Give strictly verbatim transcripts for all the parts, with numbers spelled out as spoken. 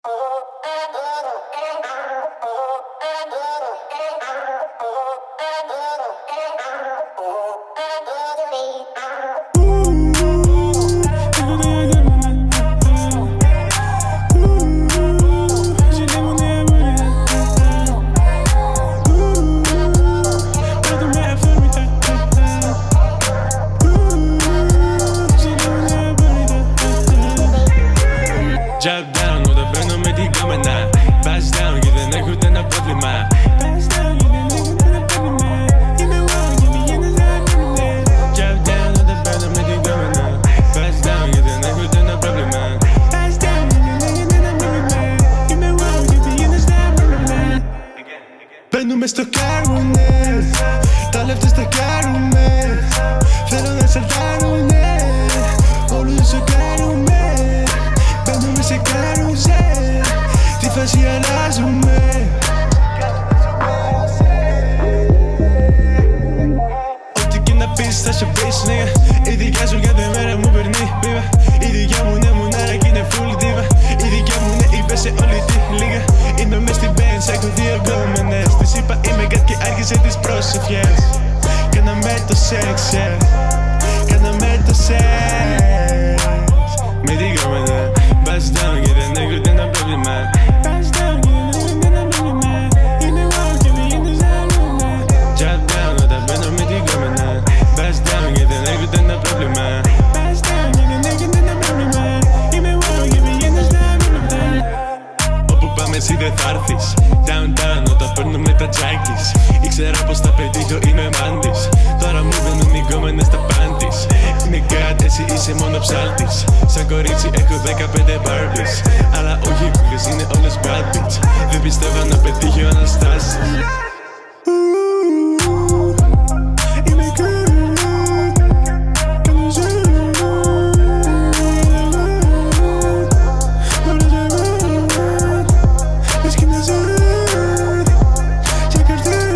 Jump down, όταν μπαίνω με την κόμενα. Pass down και δεν έχω ούτε ένα πρόβλημα. Pass down και δεν έχω ούτε ένα πρόβλημα. Είμαι wow και πηγαίνεις να παίρνουμε. Jump down, όταν μπαίνω με την κόμενα. Pass down και δεν έχω ούτε ένα πρόβλημα. Pass down και δεν έχω ούτε ένα πρόβλημα. Είμαι wow και πηγαίνεις να παίρνουμε. Μπαίνουμε στο κάρουνε. Τα λεφτά στα κάρουνε. Θέλω να σαλτάρουνε. Όλους σε κάρουνε. Μπαίνουμε σε καρουζέλ, τη φάση αλλάζουμε. Ό,τι και να πεις θα σε πεις, νίγα. Η δικιά σου κάθε μέρα μου περνεί βίβα. Η δικιά μου είναι μουνάρα κι είναι full diva. Η δικιά μου είναι είπε σε όλη τη λίγα. Είμαι μες στην Benz, έχω δύο γκόμενες. Της είπα είμαι κάτι και άρχισε τις προσευχές. Κάναμε το σεξ, yeah. Κάναμε το σεξ με την κόμενα. Pass down και δεν έχω ούτε ένα πρόβλημα. Pass down και δεν έχω ούτε ένα πρόβλημα. Είναι wow και πηγαίνεις να παίρνουμε. Jump down όταν μπαίνω με την κόμενα. Pass down και δεν έχω ούτε ένα πρόβλημα. Pass down και δεν έχω ούτε ένα πρόβλημα. Είμαι wow και πηγαίνεις να παίρνουμε. Όπου πάμε εσύ δεν θα έρθεις. Down down όταν παίρνουμε τα τζάκης. Ήξερα πως θα πετύχω, είμαι μάντης. Τώρα μου μπαίνουν οι κόμενες στα πάντης. Είναι κάτι, εσύ είσαι μόνο ψάλτης. Σαν κορίτσι έχω δεκαπέντε Barbies. Αλλά όχι φίλες, είναι όλες bad bitch. Δεν πιστεύω να πετύχει ο Αναστάσης. Είμαι good, κάνω ζου. Όλα τα good, λες κι είναι ζου. Σε καρδιά.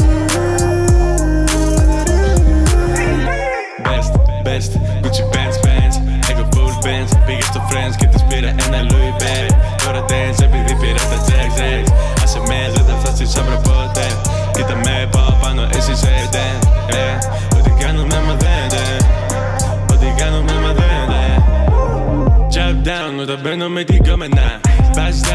Best, best, Gucci pants, pants. Έχω full pants, πήγα στο Friends και τους πήρα ένα Louis bag. Τώρα dance επειδή πήρα τα jacks, jacks. Άσε με, δεν θα φτάσεις αύριο ποτέ. Κοίτα με, πάω πάνω, εσύ σε den, ε. Ό,τι κάνουμε μαθαίνετε, ό,τι κάνουμε μαθαίνετε. Jump down όταν μπαίνω με την κόμενα. Pass